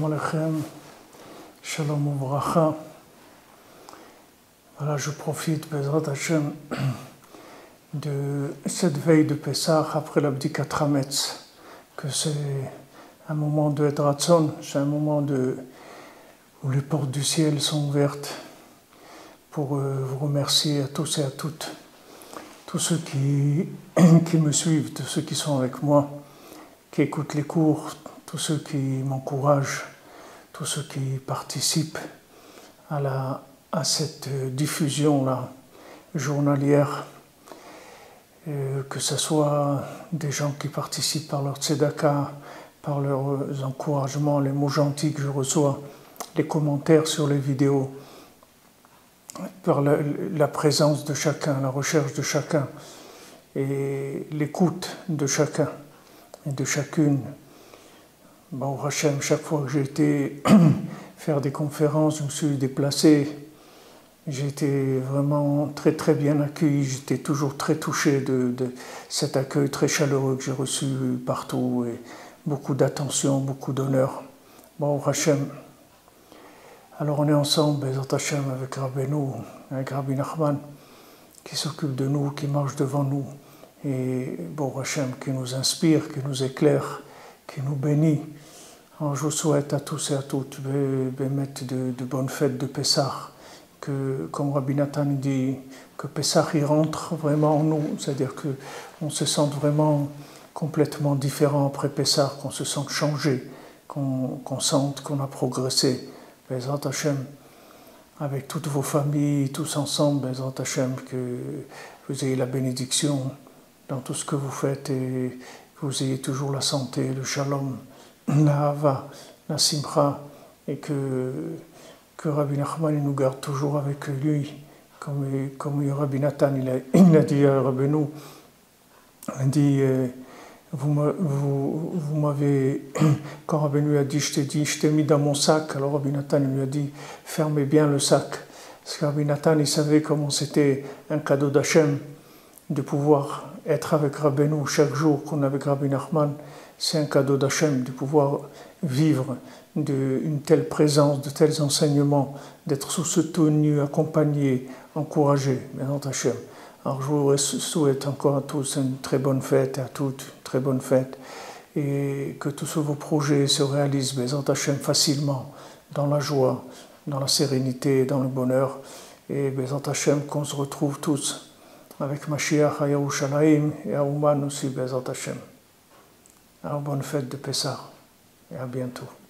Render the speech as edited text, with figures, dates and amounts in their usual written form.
Shalom Aleichem, Shalom Uvracha. Voilà, je profite, Bezrat Hashem, de cette veille de Pessah après l'Abdikat Hametz, que c'est un moment de Et Ratzon, c'est un moment où les portes du ciel sont ouvertes pour vous remercier à tous et à toutes, tous ceux qui me suivent, tous ceux qui sont avec moi, qui écoutent les cours, tous ceux qui m'encouragent, tous ceux qui participent à cette diffusion-là journalière, que ce soit des gens qui participent par leur tzedaka, par leurs encouragements, les mots gentils que je reçois, les commentaires sur les vidéos, par la présence de chacun, la recherche de chacun et l'écoute de chacun et de chacune. Bon, Hachem, chaque fois que j'ai été faire des conférences, je me suis déplacé, j'ai été vraiment très très bien accueilli, j'étais toujours très touché de cet accueil très chaleureux que j'ai reçu partout, et beaucoup d'attention, beaucoup d'honneur. Bon, Hachem, alors on est ensemble, Bezrat Hashem, avec Rabbeinu, avec Rabbi Nachman, qui s'occupe de nous, qui marche devant nous, et bon, Hachem, qui nous inspire, qui nous éclaire, qui nous bénit. Alors, je vous souhaite à tous et à toutes de bonnes fêtes de Pessah, que, comme Rabbi Nathan dit, que Pessah y rentre vraiment en nous, c'est-à-dire qu'on se sente vraiment complètement différent après Pessah, qu'on se sente changé, qu'on sente qu'on a progressé. Bezrat Hashem, avec toutes vos familles, tous ensemble, Bezrat Hashem, que vous ayez la bénédiction dans tout ce que vous faites et que vous ayez toujours la santé, le shalom, la hava, la simcha, et que Rabbi Nachman nous garde toujours avec lui, comme Rabbi Nathan il a dit à Rabbeinu, il dit, vous m'avez, quand Rabbeinu a dit, je t'ai mis dans mon sac, alors Rabbi Nathan lui a dit, fermez bien le sac, parce que Rabbi Nathan il savait comment c'était un cadeau d'Hachem de pouvoir être avec Rabbeinu chaque jour qu'on est avec Rabbi Nachman. C'est un cadeau d'Hachem de pouvoir vivre une telle présence, de tels enseignements, d'être soutenu, accompagné, encouragé, Bezrat Hashem. Alors je vous souhaite encore à tous une très bonne fête, et à toutes une très bonne fête, et que tous vos projets se réalisent, Bezrat Hashem, facilement, dans la joie, dans la sérénité, dans le bonheur, et Bezrat Hashem, qu'on se retrouve tous avec Mashiach à Yerushalayim et à Ouman aussi, Bezrat Hashem. Alors bonne fête de Pessah et à bientôt.